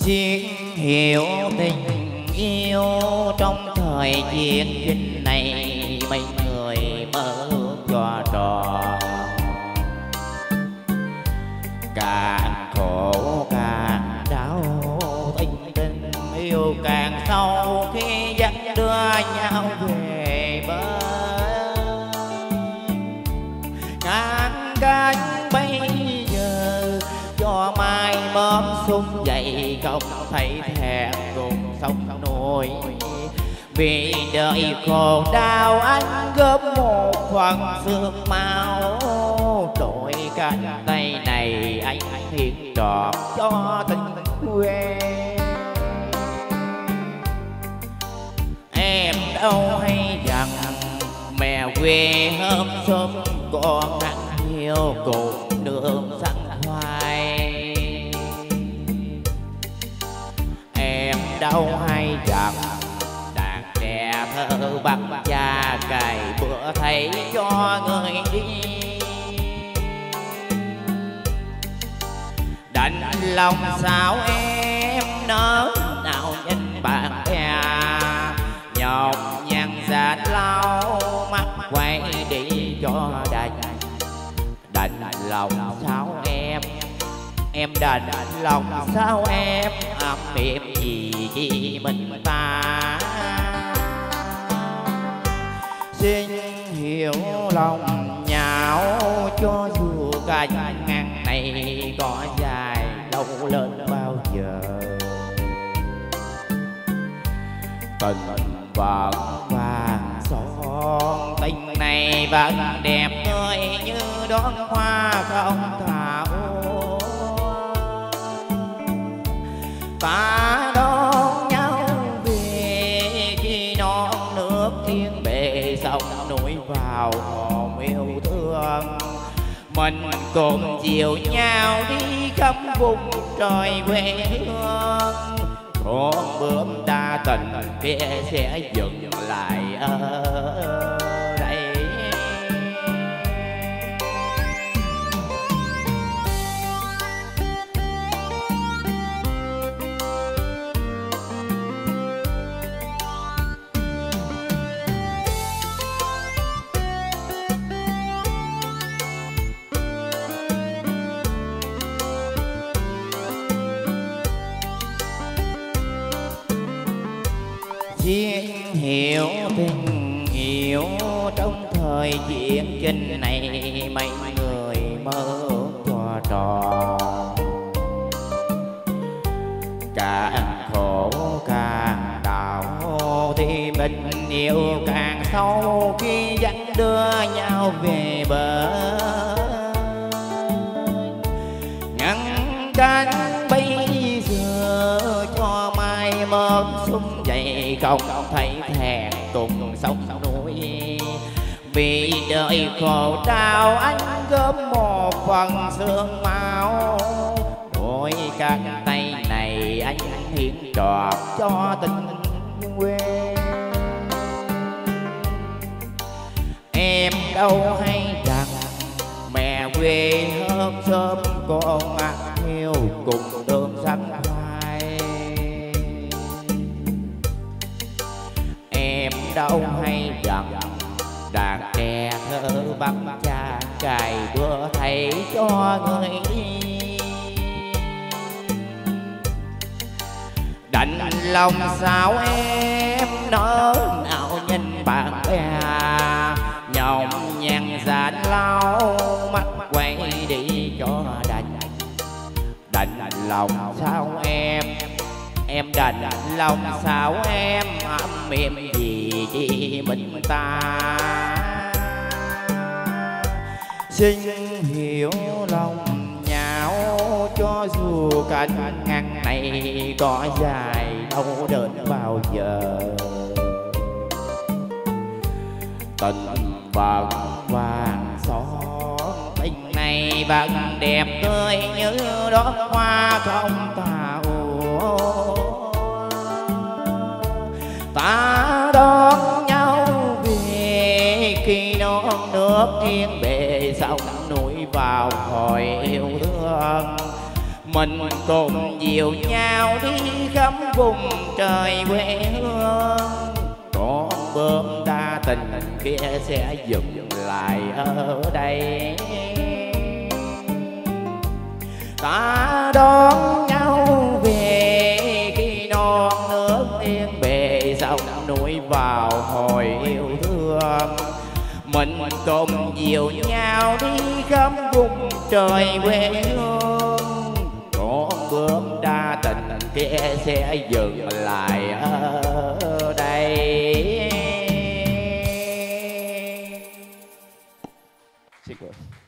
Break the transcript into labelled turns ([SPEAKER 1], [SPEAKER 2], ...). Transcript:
[SPEAKER 1] Xin hiểu tình yêu trong thời chiến dịch này, mấy người mơ cho trò càng khổ càng đau, tình yêu càng sâu khi dắt đưa nhau về bờ. Ngàn cánh bây giờ cho mai mớm sung dậy, không thấy thẹn cùng sông nổi. Vì đời khổ đau anh góp một phần xương máu, đôi cánh tay này anh hiến trọn cho tình quê. Em đâu hay rằng mẹ quê hôm sớm con ăn nhiều cùng đường sẵn hoài. Em đâu hay rằng đàn trẻ thơ bắt cha cày bữa thấy cho người đi. Đành lòng sao em nỡ nào nhìn bạn bè, nhọc nhằn giạt lau mắt quay đi cho đành. Đành lòng sao em đành lòng sao em ấm êm gì mình ta. Xin hiểu lòng nhau cho dù cánh ngang này có dài đâu lên bao giờ. Tình vẫn vàng son, tình này vẫn đẹp tươi như đóa hoa không thảo. Ta đón nhau về khi non nước thiên bề sông núi vào hồn yêu thương. Mình cùng dìu nhau đi khắp vùng trời quê hương. Con bướm đa tình kia sẽ dừng lại ở đây. Xin hiểu tình yêu trong thời chiến tranh này, mấy người mơ cho trò càng khổ càng đau, thì tình yêu càng sâu khi dắt đưa nhau về bờ. Ngăn cánh bây giờ cho mai mớm sung dậy, không thấy thẹn cùng sông núi. Vì đời khổ đau anh góp một phần xương máu, đôi cánh tay này anh hiến trọn cho tình quê. Em đâu hay rằng mẹ quê hôm sớm con ăn hiu cùng đường sẵn hoài. Em đâu hay rằng đàn trẻ thơ bắt cha cày bữa thấy cho người đi. Đành lòng sao em nỡ nào nhìn bạn bè, nhọc nhằn giạt lau mắt quay đi cho đành. Đành lòng sao em đành lòng sao em ấm êm gì mình ta. Xin hiểu lòng nhau cho dù cánh ngang này có dài đâu đến bao giờ. Tình vẫn vàng son, tình này vẫn đẹp tươi như đóa hoa không tào. Ta đón nhau về khi non nước thiên bề sông núi vào hồi yêu thương. mình cùng dìu nhau đi khắp vùng trời quê hương. Con bướm đa tình kia sẽ dừng lại ở đây, ta đón nhau về khi non nước yên bề, sông núi vào hồi yêu thương. Mình cùng dìu nhau đi khắp vùng trời quê hương. Con bướm đa tình kia sẽ dừng lại ở đây.